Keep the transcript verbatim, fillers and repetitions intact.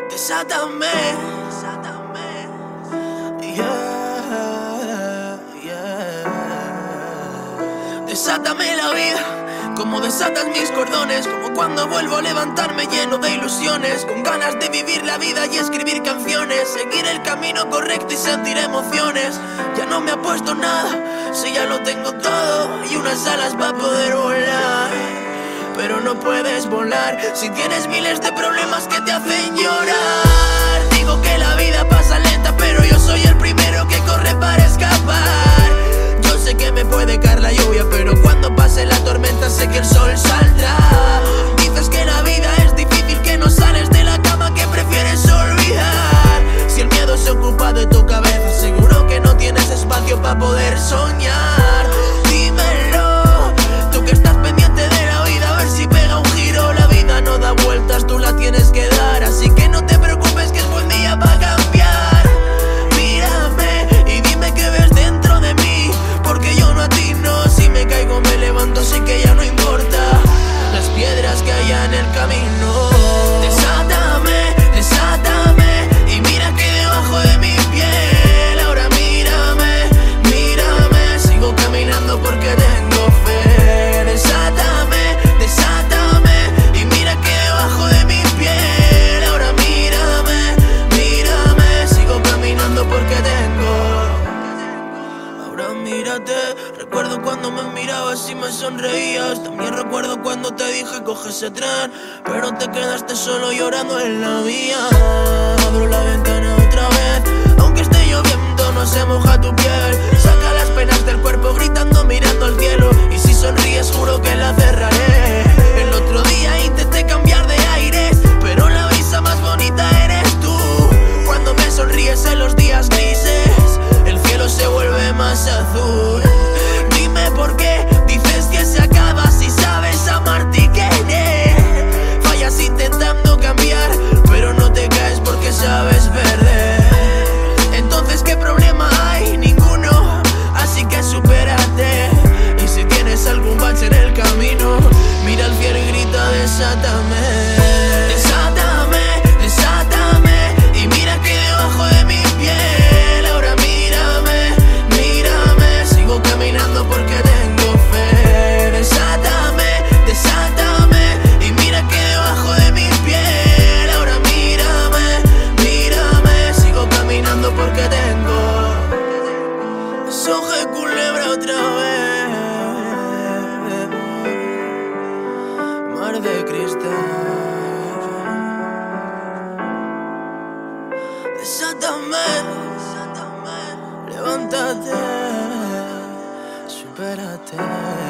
Desátame, desátame, yeah, yeah. Desátame la vida, como desatas mis cordones, como cuando vuelvo a levantarme lleno de ilusiones, con ganas de vivir la vida y escribir canciones, seguir el camino correcto y sentir emociones. Ya no me apuesto nada, si ya lo tengo todo y unas alas para poder volar. Pero no puedes volar si tienes miles de problemas que te hacen llorar. Digo que la vida pasa lenta, pero yo soy el primero que corre para escapar. Yo sé que me puede caer la lluvia, pero cuando pase la tormenta sé que el sol saldrá. Dices que la vida es difícil, que no sales de la cama, que prefieres olvidar. Si el miedo se ocupa de tu cabeza, seguro que no tienes espacio para poder soñar. Dímelo, tú que estás pendiente de la vida, a ver si pega un giro. La vida no da vueltas, tú la tienes que dar, así que no te preocupes que es buen día para cambiar. Mírame y dime qué ves dentro de mí, porque yo no a ti no. Si me caigo me levanto, así que ya no importa las piedras que haya en el camino. Desátame, desátame y mira que debajo de mi piel. Ahora mírame, mírame, sigo caminando porque tengo fe. Desátame, desátame y mira que debajo de mi piel. Ahora mírame, mírame, sigo caminando porque tengo. Ahora mírate, recuerdo cuando me mirabas y me sonreías. También recuerdo cuando te dije coge ese tren, pero te quedaste solo llorando en la vía. Abro la ventana otra vez, aunque esté lloviendo no se moja tu piel. Saca las penas del cuerpo gritando mirando al cielo, y si sonríes juro que la cerraré. El otro día intenté cambiar de aires, pero la brisa más bonita eres tú. Cuando me sonríes en los días grises, el cielo se vuelve más azul. Dime por qué dices que se acaba si sabes amarte y querer. Fallas intentando cambiar, pero no te caes porque sabes perder. Entonces ¿qué problema hay? Ninguno, así que supérate. Y si tienes algún bache en el camino, mira al cielo y grita desátame. Desátame, desátame y mira que debajo de mi piel. Ahora mírame, mírame, sigo caminando porque tengo fe. Desátame, desátame y mira que debajo de mi piel. Ahora mírame, mírame, sigo caminando porque tengo. Soje culebra otra vez, mar de cristal. Desátame, desátame, levántate, supérate.